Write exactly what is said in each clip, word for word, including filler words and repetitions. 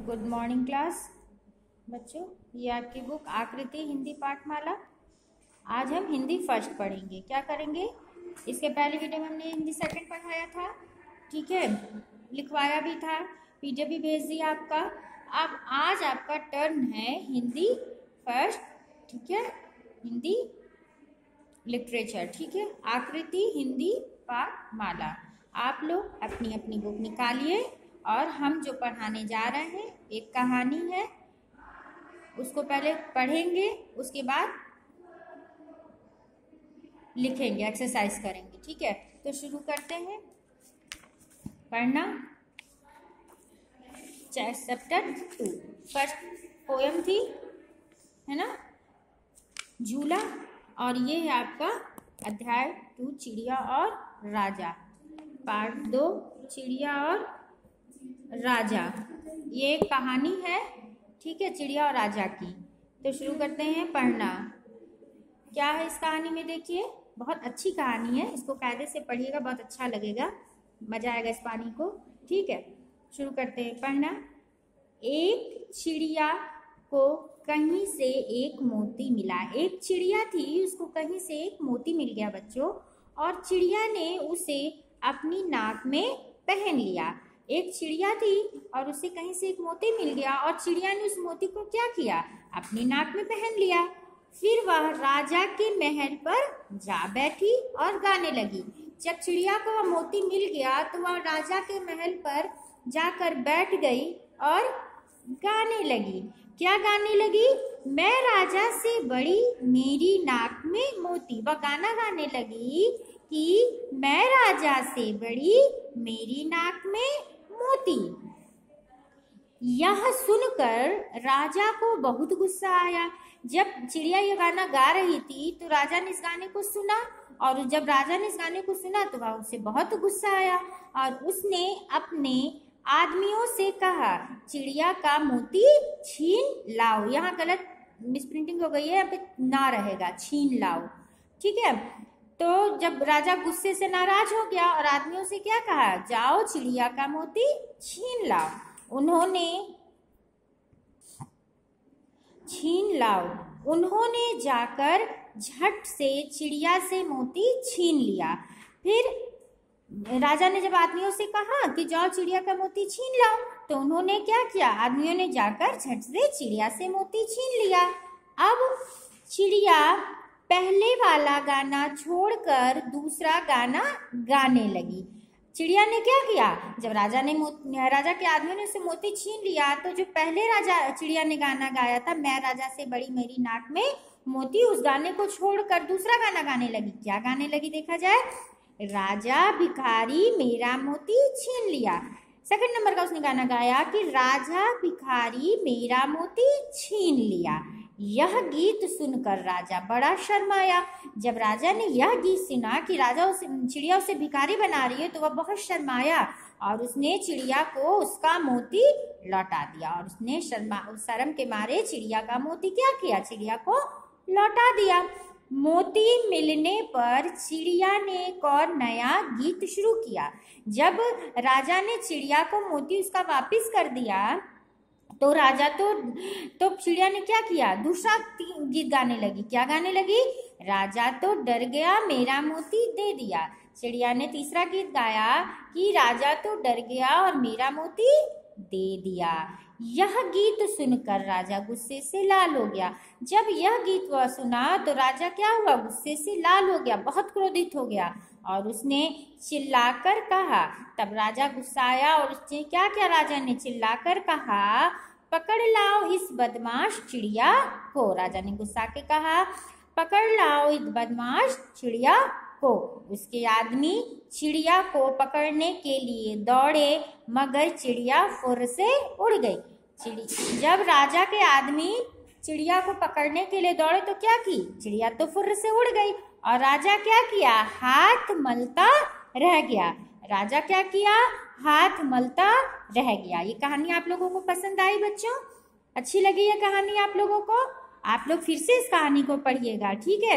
Good morning class बच्चों। ये आपकी बुक आकृति हिंदी पाठमाला। आज हम हिंदी फर्स्ट पढ़ेंगे। क्या करेंगे? इसके पहले वीडियो में हमने हिंदी सेकंड पढ़ाया था, ठीक है, लिखवाया भी था, पीडीएफ भी भेज दिया आपका। अब आज आपका टर्न है हिंदी फर्स्ट, ठीक है, हिंदी लिटरेचर, ठीक है, आकृति हिंदी पाठमाला। आप लोग अपनी अपनी बुक निकालिए और हम जो पढ़ाने जा रहे हैं एक कहानी है, उसको पहले पढ़ेंगे, उसके बाद लिखेंगे, एक्सरसाइज करेंगे, ठीक है। तो शुरू करते हैं पढ़ना। चैप्टर टू, फर्स्ट पोएम थी, है ना, झूला, और ये है आपका अध्याय टू, चिड़िया और राजा, पार्ट दो, चिड़िया और राजा। ये एक कहानी है, ठीक है, चिड़िया और राजा की। तो शुरू करते हैं पढ़ना। क्या है इस कहानी में? देखिए, बहुत अच्छी कहानी है, इसको कायदे से पढ़िएगा, बहुत अच्छा लगेगा, मजा आएगा इस पानी को, ठीक है। शुरू करते हैं पढ़ना। एक चिड़िया को कहीं से एक मोती मिला। एक चिड़िया थी, उसको कहीं से एक मोती मिल गया बच्चों, और चिड़िया ने उसे अपनी नाक में पहन लिया। एक चिड़िया थी और उसे कहीं से एक मोती मिल गया, और चिड़िया ने उस मोती को क्या किया? अपनी नाक में पहन लिया। फिर वह राजा के महल पर जा बैठी और गाने लगी। जब चिड़िया को वह मोती मिल गया तो वह राजा के महल पर जाकर बैठ गई और गाने लगी। क्या गाने लगी? मैं राजा से बड़ी, मेरी नाक में मोती। वह गाना गाने लगी कि मैं राजा से बड़ी, मेरी नाक में मोती। यह सुनकर राजा को बहुत गुस्सा आया। जब चिड़िया ये गाना गा रही थी तो राजा ने इस गाने को सुना, और जब राजा ने इस गाने को सुना तो वह उसे बहुत गुस्सा आया, और उसने अपने आदमियों से कहा, चिड़िया का मोती छीन लाओ। यहाँ गलत मिसप्रिंटिंग हो गई है, यहाँ पे ना रहेगा, छीन लाओ, ठीक है। तो जब राजा गुस्से से नाराज हो गया और आदमियों से क्या कहा? जाओ चिड़िया का मोती छीन लाओ। उन्होंने छीन लाओ उन्होंने जाकर झट से चिड़िया से मोती छीन लिया। फिर राजा ने जब आदमियों से कहा कि जाओ चिड़िया का मोती छीन लाओ, तो उन्होंने क्या किया? आदमियों ने जाकर झट से चिड़िया से मोती छीन लिया। अब चिड़िया पहले वाला गाना छोड़कर दूसरा गाना गाने लगी। चिड़िया ने क्या किया? जब राजा ने राजा के आदमियों ने उसे मोती छीन लिया, तो जो पहले राजा चिड़िया ने गाना गाया था, मैं राजा से बड़ी, मेरी नाक में मोती, उस गाने को छोड़कर दूसरा गाना गाने लगी। क्या गाने लगी देखा जाए? राजा भिखारी मेरा मोती छीन लिया। सेकंड नंबर का उसने गाना गाया कि राजा भिखारी मेरा मोती छीन लिया। यह गीत सुनकर राजा बड़ा शर्माया। जब राजा ने यह गीत सुना कि राजा उसे चिड़िया उसे भिखारी बना रही है, तो वह बहुत शर्माया, और उसने चिड़िया को उसका मोती लौटा दिया। और उसने शर्मा शर्म के मारे चिड़िया का मोती क्या किया? चिड़िया को लौटा दिया। मोती मिलने पर चिड़िया ने एक और नया गीत शुरू किया। जब राजा ने चिड़िया को मोती उसका वापिस कर दिया, तो राजा तो तो चिड़िया ने क्या किया? दूसरा गीत गाने लगी। क्या गाने लगी? राजा तो डर गया, मेरा मोती दे दिया। चिड़िया ने तीसरा गीत गाया कि राजा तो डर गया और मेरा मोती दे दिया। यह गीत सुनकर राजा गुस्से से लाल हो गया। जब यह गीत वह सुना तो राजा क्या हुआ? गुस्से से लाल हो गया, बहुत क्रोधित हो गया, और उसने चिल्लाकर कहा। तब राजा गुस्सा आया और उसने क्या किया? राजा ने चिल्लाकर कहा, पकड़ लाओ इस बदमाश चिड़िया को। राजा ने गुस्सा के कहा, पकड़ लाओ इस बदमाश चिड़िया को। उसके आदमी चिड़िया को पकड़ने के लिए दौड़े, मगर चिड़िया फुर से उड़ गई। चिड़ी जब राजा के आदमी चिड़िया को पकड़ने के लिए दौड़े तो क्या की? चिड़िया तो फुर से उड़ गई, और राजा क्या किया? हाथ मलता रह गया। राजा क्या किया? हाथ मलता रह गया। ये कहानी आप लोगों को पसंद आई बच्चों? अच्छी लगी ये कहानी आप लोगों को? आप लोग फिर से इस कहानी को पढ़िएगा, ठीक है,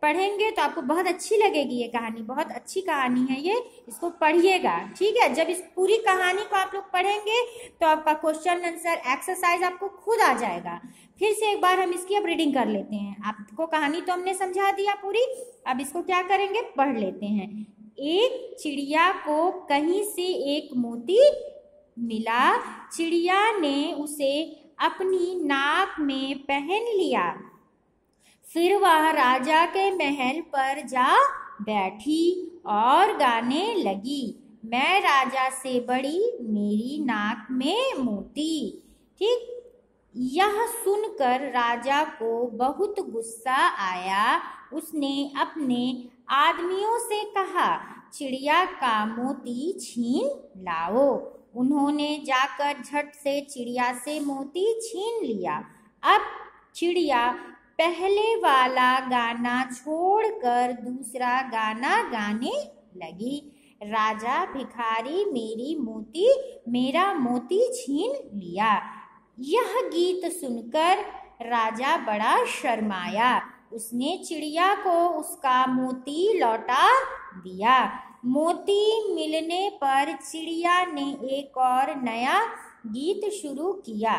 पढ़ेंगे तो आपको बहुत अच्छी लगेगी ये कहानी, बहुत अच्छी कहानी है ये, इसको पढ़िएगा, ठीक है। जब इस पूरी कहानी को आप लोग पढ़ेंगे तो आपका क्वेश्चन आंसर एक्सरसाइज आपको खुद आ जाएगा। फिर से एक बार हम इसकी अब रीडिंग कर लेते हैं। आपको कहानी तो हमने समझा दिया पूरी, अब इसको क्या करेंगे, पढ़ लेते हैं। एक चिड़िया को कहीं से एक मोती मिला, चिड़िया ने उसे अपनी नाक में पहन लिया, फिर वह राजा के महल पर जा बैठी और गाने लगी, मैं राजा से बड़ी मेरी नाक में मोती। ठीक, यह सुनकर राजा को बहुत गुस्सा आया। उसने अपने आदमियों से कहा, चिड़िया का मोती छीन लाओ। उन्होंने जाकर झट से चिड़िया से मोती छीन लिया। अब चिड़िया पहले वाला गाना छोड़कर दूसरा गाना गाने लगी, राजा भिखारी मेरी मोती मेरा मोती छीन लिया। यह गीत सुनकर राजा बड़ा शर्माया। उसने चिड़िया को उसका मोती लौटा दिया। मोती मिलने पर चिड़िया ने एक और नया गीत शुरू किया,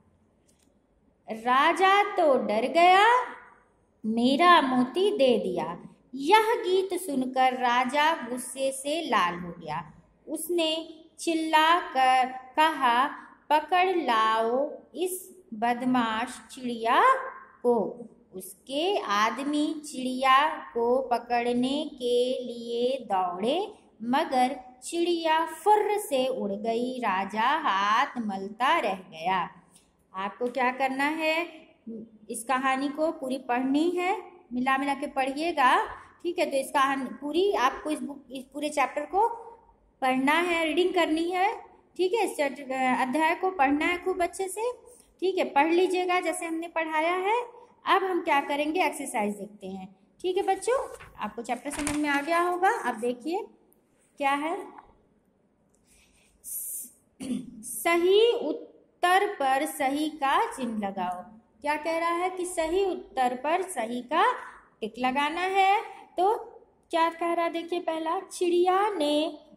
राजा तो डर गया, मेरा मोती दे दिया। यह गीत सुनकर राजा गुस्से से लाल हो गया। उसने चिल्ला कर कहा, पकड़ लाओ इस बदमाश चिड़िया को। उसके आदमी चिड़िया को पकड़ने के लिए दौड़े, मगर चिड़िया फुर्र से उड़ गई। राजा हाथ मलता रह गया। आपको क्या करना है, इस कहानी को पूरी पढ़नी है, मिला मिला के पढ़िएगा, ठीक है। तो इस कहानी पूरी आपको इस बुक इस पूरे चैप्टर को पढ़ना है, रीडिंग करनी है, ठीक है। इस अध्याय को पढ़ना है खूब अच्छे से, ठीक है। पढ़ लीजिएगा जैसे हमने पढ़ाया है। अब हम क्या करेंगे, एक्सरसाइज देखते हैं, ठीक है बच्चों। आपको चैप्टर समझ में आ गया होगा। अब देखिए क्या है, सही उत्तर पर सही का चिन्ह लगाओ। क्या कह रहा है कि सही उत्तर पर सही का टिक लगाना है। तो क्या कह रहा है, देखिए पहला, चिड़िया ने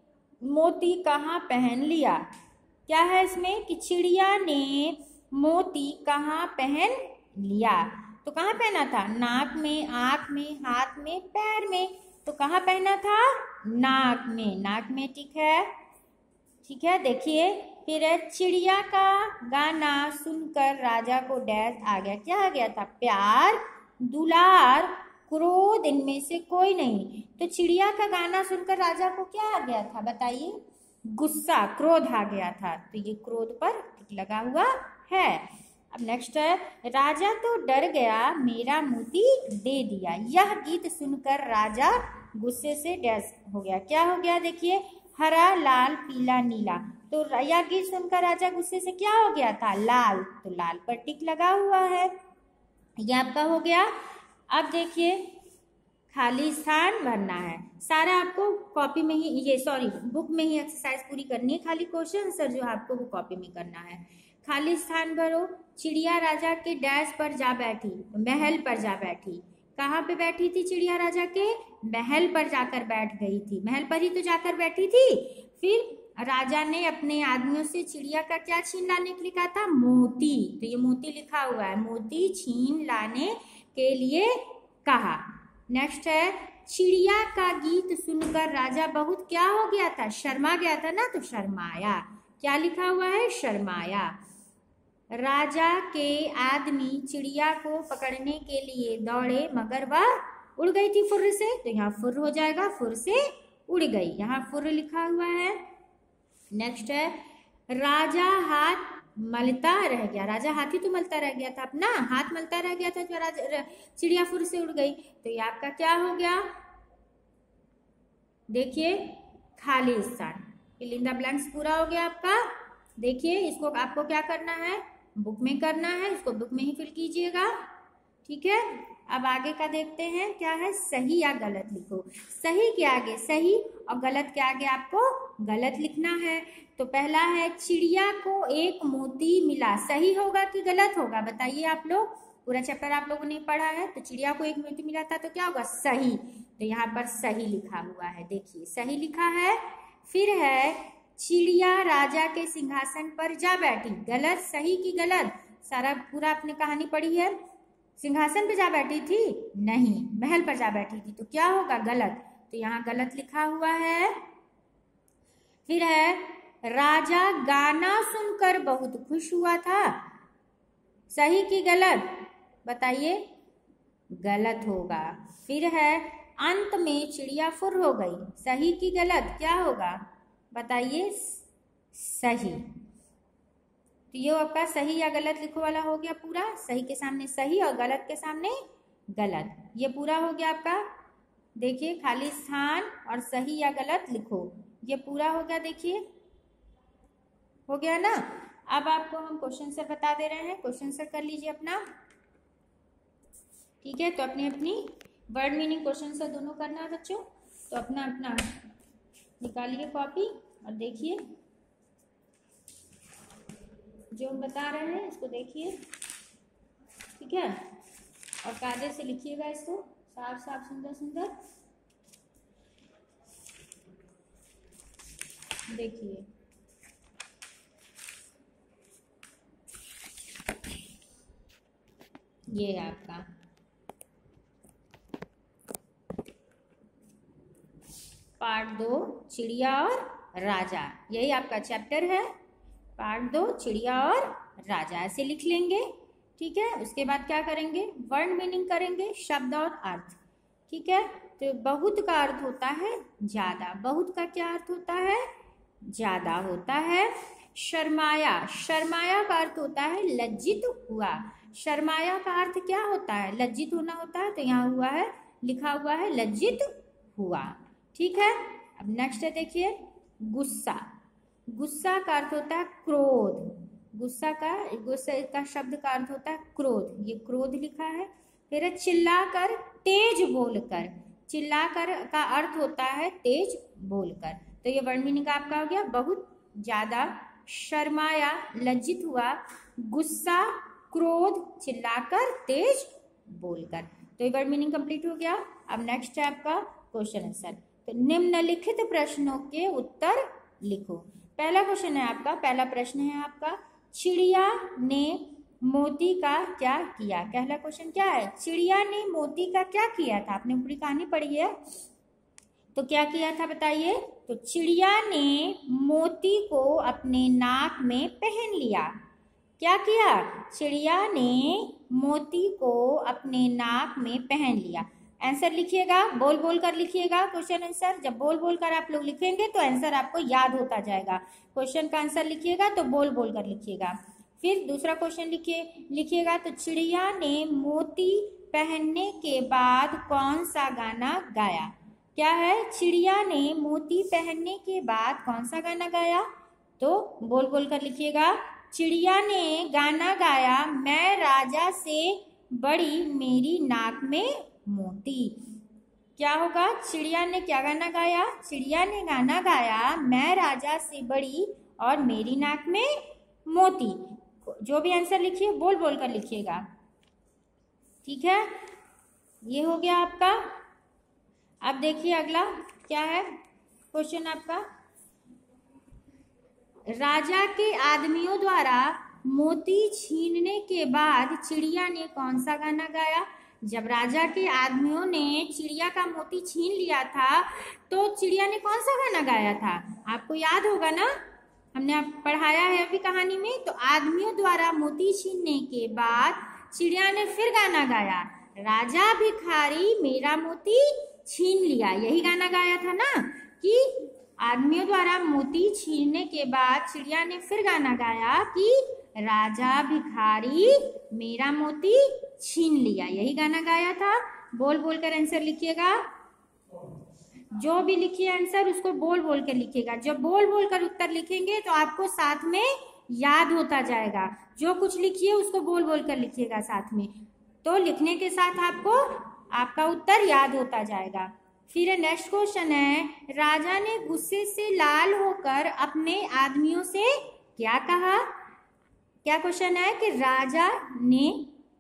मोती कहाँ पहन लिया। क्या है इसमें कि चिड़िया ने मोती कहाँ पहन लिया। तो कहाँ पहना था, नाक में, आँख में, हाथ में, पैर में। तो कहाँ पहना था, नाक में, नाक में टिक है, ठीक है। देखिए फिर है, चिड़िया का गाना सुनकर राजा को डैश आ गया। क्या आ गया था, प्यार, दुलार, क्रोध, इनमें से कोई नहीं। तो चिड़िया का गाना सुनकर राजा को क्या आ गया था, बताइए, गुस्सा, क्रोध आ गया था। तो ये क्रोध पर टिक लगा हुआ है। अब नेक्स्ट है, राजा तो डर गया, मेरा मोती दे दिया। यह गीत सुनकर राजा गुस्से से डैश हो गया। क्या हो गया, देखिए, हरा, लाल, पीला, नीला। तो यह गीत सुनकर राजा गुस्से से क्या हो गया था, लाल। तो लाल पर टिक लगा हुआ है, यह आपका हो गया। अब देखिए, खाली स्थान भरना है। सारा आपको कॉपी में ही, ये सॉरी बुक में ही एक्सरसाइज पूरी करनी है। खाली क्वेश्चन आंसर जो आपको वो कॉपी में करना है। खाली स्थान भरो। चिड़िया राजा के डैश पर जा बैठी, महल पर जा बैठी। कहाँ पे बैठी थी चिड़िया, राजा के महल पर जाकर बैठ गई थी। महल पर ही तो जाकर बैठी थी। फिर राजा ने अपने आदमियों से चिड़िया का क्या छीन लाने के लिए कहा था, मोती। तो ये मोती लिखा हुआ है, मोती छीन लाने के लिए कहा। नेक्स्ट है, चिड़िया का गीत सुनकर राजा बहुत क्या हो गया था, शर्मा गया था ना, तो शर्माया। क्या लिखा हुआ है, शर्माया। राजा के आदमी चिड़िया को पकड़ने के लिए दौड़े, मगर वह उड़ गई थी फुर्र से। तो यहाँ फुर्र हो जाएगा, फुर्र से उड़ गई, यहाँ फुर्र लिखा हुआ है। नेक्स्ट है, राजा हाथ मलता रह गया। राजा हाथ ही तो मलता रह गया था, अपना हाथ मलता रह गया था, तो राजा चिड़िया फुर्र से उड़ गई। तो ये आपका क्या हो गया, देखिए, खाली स्थान, फिल इन द ब्लैंक्स पूरा हो गया आपका। देखिए इसको आपको क्या करना है, बुक में करना है, इसको बुक में ही फिल कीजिएगा, ठीक है। अब आगे का देखते हैं, क्या है, सही या गलत लिखो। सही के आगे सही और गलत के आगे आपको गलत लिखना है। तो पहला है, चिड़िया को एक मोती मिला। सही होगा कि गलत होगा, बताइए आप लोग। पूरा चैप्टर आप लोगों ने पढ़ा है। तो चिड़िया को एक मोती मिला था तो क्या होगा, सही। तो यहाँ पर सही लिखा हुआ है, देखिए सही लिखा है। फिर है चिड़िया राजा के सिंहासन पर जा बैठी, गलत, सही की गलत, सारा पूरा आपने कहानी पढ़ी है। सिंहासन पे जा बैठी थी, नहीं, महल पर जा बैठी थी, तो क्या होगा, गलत। तो यहाँ गलत लिखा हुआ है। फिर है राजा गाना सुनकर बहुत खुश हुआ था, सही की गलत, बताइए, गलत होगा। फिर है अंत में चिड़िया फुर हो गई, सही की गलत, क्या होगा, बताइए, सही। तो ये आपका सही या गलत लिखो वाला हो गया पूरा, सही के सामने सही और गलत के सामने गलत, ये पूरा हो गया आपका। देखिए खाली स्थान और सही या गलत लिखो, ये पूरा हो गया, देखिए हो गया ना। अब आपको हम क्वेश्चन आंसर बता दे रहे हैं, क्वेश्चन आंसर कर लीजिए अपना, ठीक है। तो अपनी अपनी वर्ड मीनिंग क्वेश्चन आंसर दोनों करना है बच्चों। तो अपना अपना निकालिए कॉपी और देखिए जो हम बता रहे हैं इसको देखिए, ठीक है, और कायदे से लिखिएगा इसको, साफ साफ सुंदर सुंदर, देखिए ये है आपका पार्ट दो, चिड़िया और राजा, यही आपका चैप्टर है, पार्ट दो, चिड़िया और राजा, ऐसे लिख लेंगे, ठीक है। उसके बाद क्या करेंगे, वर्ड मीनिंग करेंगे, शब्द और अर्थ, ठीक है। तो बहुत का अर्थ होता है ज्यादा, बहुत का क्या अर्थ होता है, ज्यादा होता है। शर्माया, शर्माया का अर्थ होता है लज्जित हुआ, शर्माया का अर्थ क्या होता है, लज्जित होना होता है, तो यहाँ हुआ है, लिखा हुआ है लज्जित हुआ, ठीक है। अब नेक्स्ट है देखिए गुस्सा, गुस्सा का अर्थ होता है क्रोध, गुस्सा का गुस्से का शब्द का अर्थ होता है क्रोध, ये क्रोध लिखा है। फिर है चिल्लाकर, तेज बोलकर, चिल्लाकर का अर्थ होता है तेज बोलकर, तो ये वर्ड मीनिंग आपका हो गया, बहुत ज्यादा, शर्माया, लज्जित हुआ, गुस्सा, क्रोध, चिल्लाकर, तेज बोलकर, तो ये वर्ड मीनिंग कंप्लीट हो गया। अब नेक्स्ट है आपका क्वेश्चन आंसर। तो निम्नलिखित प्रश्नों के उत्तर लिखो। पहला क्वेश्चन है आपका, पहला प्रश्न है आपका, चिड़िया ने मोती का क्या किया। पहला क्वेश्चन क्या है, चिड़िया ने मोती का क्या किया था, आपने पूरी कहानी पढ़ी है, तो क्या किया था बताइए। तो चिड़िया ने मोती को अपने नाक में पहन लिया, क्या किया, चिड़िया ने मोती को अपने नाक में पहन लिया। आंसर लिखिएगा, बोल बोल कर लिखिएगा क्वेश्चन आंसर, जब बोल बोल कर आप लोग लिखेंगे तो आंसर आपको याद होता जाएगा। क्वेश्चन का आंसर लिखिएगा तो बोल बोल कर लिखिएगा। फिर दूसरा क्वेश्चन लिखिए लिखिएगा तो चिड़िया ने मोती पहनने के बाद कौन सा गाना गाया, क्या है, चिड़िया ने मोती पहनने के बाद कौन सा गाना गाया, तो बोल बोल कर लिखिएगा। चिड़िया ने गाना गाया, मैं राजा से बड़ी मेरी नाक में मोती, क्या होगा, चिड़िया ने क्या गाना गाया, चिड़िया ने गाना गाया, मैं राजा से बड़ी और मेरी नाक में मोती। जो भी आंसर लिखिए बोल बोल कर लिखिएगा, ठीक है। ये हो गया आपका। अब देखिए अगला क्या है क्वेश्चन आपका, राजा के आदमियों द्वारा मोती छीनने के बाद चिड़िया ने कौन सा गाना गाया। जब राजा के आदमियों ने चिड़िया का मोती छीन लिया था तो चिड़िया ने कौन सा गाना गाया था, आपको याद होगा ना, हमने आप पढ़ाया है अभी कहानी में। तो आदमियों द्वारा मोती छीनने के बाद चिड़िया ने फिर गाना गाया, राजा भिखारी मेरा मोती छीन लिया, यही गाना गाया था ना, कि आदमियों द्वारा मोती छीनने के बाद चिड़िया ने फिर गाना गाया कि राजा भिखारी मेरा मोती छीन लिया, यही गाना गाया था। बोल बोल कर आंसर लिखिएगा, जो भी लिखिए आंसर उसको बोल बोल कर लिखिएगा। जब बोल बोल कर उत्तर लिखेंगे तो आपको साथ में याद होता जाएगा, जो कुछ लिखिए उसको बोल बोल कर लिखिएगा साथ में, तो लिखने के साथ आपको आपका उत्तर याद होता जाएगा। फिर नेक्स्ट क्वेश्चन है, राजा ने गुस्से से लाल होकर अपने आदमियों से क्या कहा। क्या क्वेश्चन है कि राजा ने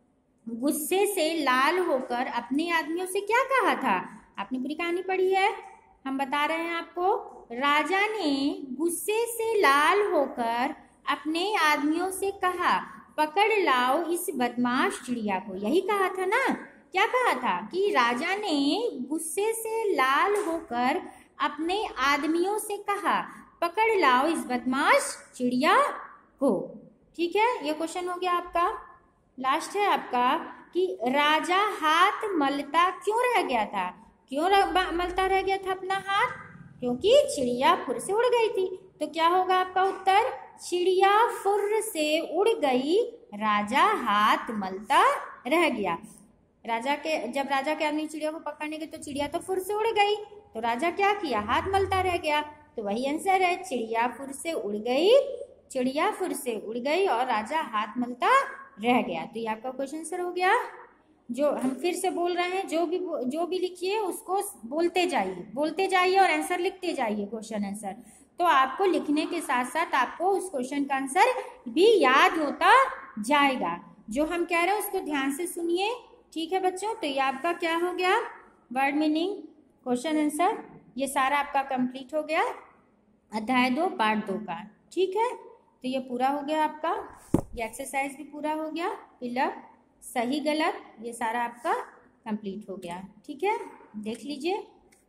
गुस्से से लाल होकर अपने आदमियों से क्या कहा था? आपने पूरी कहानी पढ़ी है, हम बता रहे हैं आपको। राजा ने गुस्से से लाल होकर अपने आदमियों से कहा, पकड़ लाओ इस बदमाश चिड़िया को। यही कहा था ना? क्या कहा था? कि राजा ने गुस्से से लाल होकर अपने आदमियों से कहा, पकड़ लाओ इस बदमाश चिड़िया को। ठीक है, ये क्वेश्चन हो गया आपका। लास्ट है आपका कि राजा हाथ मलता क्यों रह गया था? क्यों मलता रह गया था अपना हाथ? क्योंकि चिड़िया फुर से उड़ गई थी। तो क्या होगा आपका उत्तर? चिड़िया फुर से उड़ गई, राजा हाथ मलता रह गया। राजा के जब राजा के आदमी चिड़िया को पकड़ने गए तो चिड़िया तो फुर से उड़ गई, तो राजा क्या किया? हाथ मलता रह गया। तो वही आंसर है, चिड़िया फुर से उड़ गई, चिड़िया फुर से उड़ गई और राजा हाथ मलता रह गया। तो ये आपका क्वेश्चन आंसर हो गया। जो हम फिर से बोल रहे हैं, जो भी जो भी लिखिए उसको बोलते जाइए बोलते जाइए और आंसर लिखते जाइए, क्वेश्चन आंसर। तो आपको लिखने के साथ साथ आपको उस क्वेश्चन का आंसर भी याद होता जाएगा। जो हम कह रहे हैं उसको ध्यान से सुनिए, ठीक है बच्चों। तो ये आपका क्या हो गया? वर्ड मीनिंग, क्वेश्चन आंसर, ये सारा आपका कंप्लीट हो गया, अध्याय दो पार्ट दो का। ठीक है, तो ये पूरा हो गया आपका, ये एक्सरसाइज भी पूरा हो गया, फिलअप सही गलत ये सारा आपका कंप्लीट हो गया। ठीक है, देख लीजिए,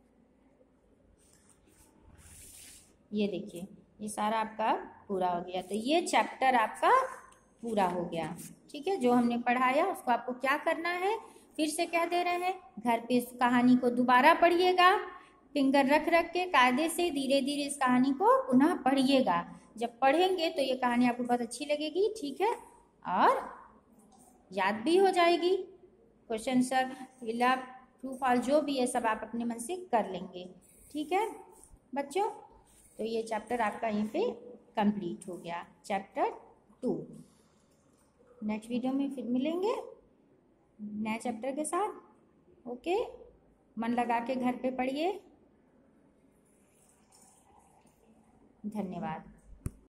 ये देखिए ये सारा आपका पूरा हो गया। तो ये चैप्टर आपका पूरा हो गया। ठीक है, जो हमने पढ़ाया उसको आपको क्या करना है, फिर से कह दे रहे हैं, घर पे इस कहानी को दोबारा पढ़िएगा, फिंगर रख रख के कायदे से धीरे धीरे इस कहानी को पुनः पढ़िएगा। जब पढ़ेंगे तो ये कहानी आपको बहुत अच्छी लगेगी। ठीक है, और याद भी हो जाएगी। Question answer, fill up, true false जो भी है सब आप अपने मन से कर लेंगे। ठीक है बच्चों, तो ये चैप्टर आपका यहीं पे कंप्लीट हो गया, चैप्टर टू। नेक्स्ट वीडियो में फिर मिलेंगे नए चैप्टर के साथ। ओके, मन लगा के घर पे पढ़िए। धन्यवाद।